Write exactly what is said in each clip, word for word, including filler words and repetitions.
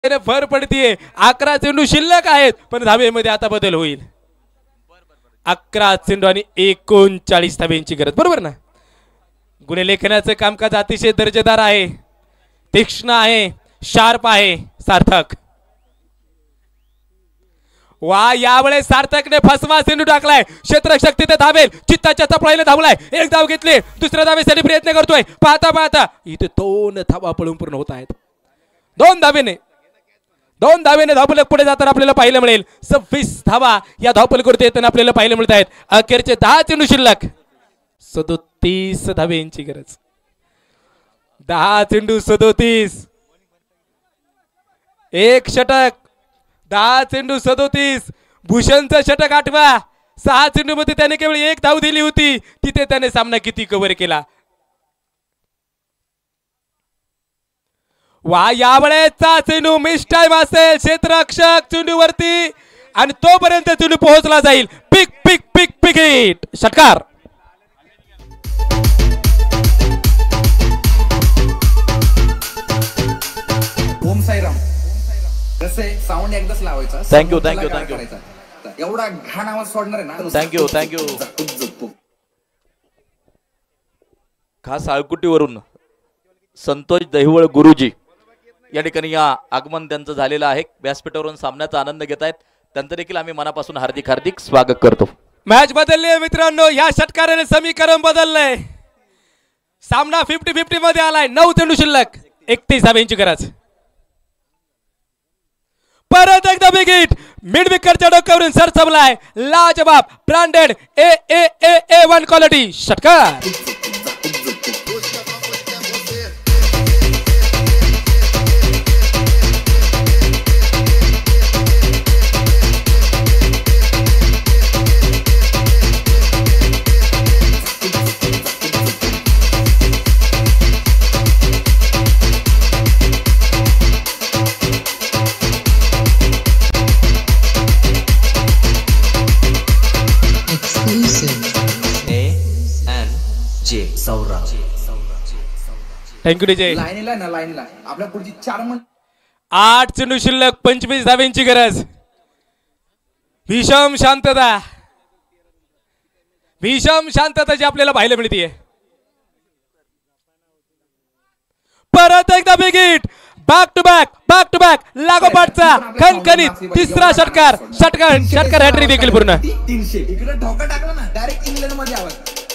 भर पडतीये. अकरा चेंडू शिल्लक आहेत पण धावेमध्ये आता बदल होईल. अकरा चेंडू आणि एकोणचाळीस धाब्यांची गरज. बरोबर ना. गुणलेखनाचं कामकाज अतिशय दर्जेदार आहे, तीक्ष्ण आहे, शार्प आहे. सार्थक वा यावेळेस सार्थकने फसवा चेंडू टाकलाय. क्षेत्ररक्षक तिथे धावेल. चित्ताच्या चपळाईने धावलाय. एक धाव घेतली, दुसऱ्या धावेसाठी प्रयत्न करतोय. पाहता पाहता इथे दोन धावा पळून पूर्ण होत आहेत. दोन धावेने दोन धावेने धावफलक पुढे जाताना आपल्याला पाहायला मिळेल. सव्वीस धावा या धावफलकावरती येताना आपल्याला पाहायला मिळत आहेत. अखेरचे दहा चेंडू शिल्लक, सदोतीस धावेंची गरज. दहा चेंडू सदोतीस, एक षटक. दहा चेंडू सदोतीस. भूषणचं षटक आठवा. सहा चेंडू मध्ये त्याने केवळ एक धाव दिली होती. तिथे त्याने सामना किती कव्हर केला. वा यावेळेचा चेंडू मिस टाइम असेल क्षेत्ररक्षक चेंडूवरती आणि तोपर्यंत चेंडू पोहोचला जाईल. Pick pick pick pick hit. षटकार. ओम साईराम. जसे साऊंड एकदाच लावायचा. Thank you thank you thank you. एवढा घाण आवाज सोडणार आहे ना. Thank you thank you. खास आळकुटीवरून संतोष दहिवळ गुरुजी या ठिकाणी या आगमन त्यांचं झालेलं आहे. व्यासपीठावरून सामन्याचा आनंद घेत आहेत. त्यांचं देखील आम्ही मनापासून हार्दिक हार्दिक स्वागत करतो. मॅच बदलली मित्रांनो. या षटकाराने समीकरण बदललंय. सामना फिफ्टी फिफ्टी मध्ये आलाय. नऊ चेंडू शिल्लक, एकतीस धाब्यांची गरज. परत एकदा बिग हिट. मिड विकेटच्या डोक्यावरून सरसवलाय. लाजवाब branded A A A A one quality. षटकार. Thank you DJ. लाईनीला ना लाईनीला आपल्या पुढची चार मन. आठ चेंडू शिल्लक, पंचवीस धाब्यांची गरज. भीषम शांतता, भीषम शांतता जी आपल्याला पाहायला मिळते. परत एकदा big hit. Back to back back to back लागोपाठचा खणखणीत तिसरा षटकार. षटकार षटकार हॅट्रिक देखील पूर्ण. तीनशे इकडे ठोका टाकला ना डायरेक्ट इंग्लंड मध्ये आवाज.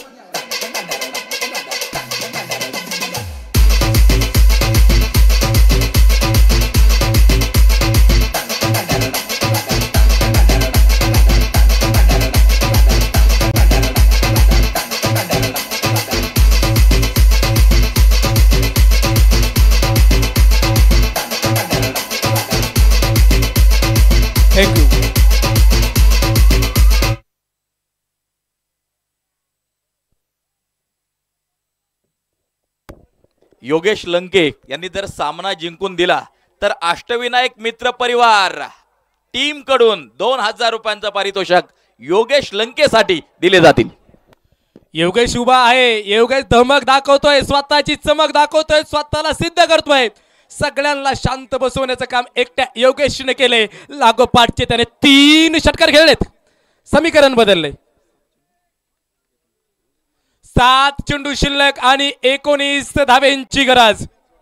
थँक्यू. योगेश लंके यांनी जर सामना जिंकून दिला तर अष्टविनायक मित्र परिवार टीम कडून दोन हजार रुपयांचं पारितोषिक योगेश लंकेसाठी दिले जातील. योगेश उभा आहे. योगेश धमक दाखवतोय, स्वतःची चमक दाखवतोय, स्वतःला सिद्ध करतोय. सगळ्यांना शांत बसवण्याचं काम एकट्या योगेशने केले. लागोपाठचे त्याने तीन षटकार खेळलेत. समीकरण बदलले. सात चेंडू शिल्लक आणि एकोणीस धावेंची गरज.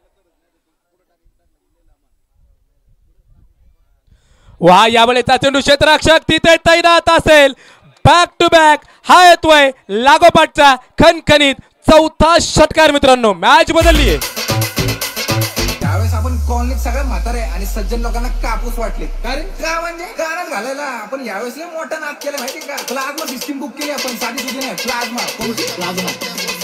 वा यावेळेचा चेंडू क्षेत्ररक्षक तिथे तैनात असेल. बॅक टू बॅक हा येतोय लागोपाठचा खणखणीत चौथा षटकार. मित्रांनो मॅच बदलली आहे. त्यावेळेस आपण कॉलनीत सगळ्या म्हातारे आणि सज्जन लोकांना कापूस वाटले. कारण का म्हणजे गाणं घालायला आपण यावेळेस मोठा नाद केला माहिती का. प्लाझ्मा सिस्टीम बुक केली आपण. साधी सुधी नाही, प्लाझ्मा प्लाझ्मा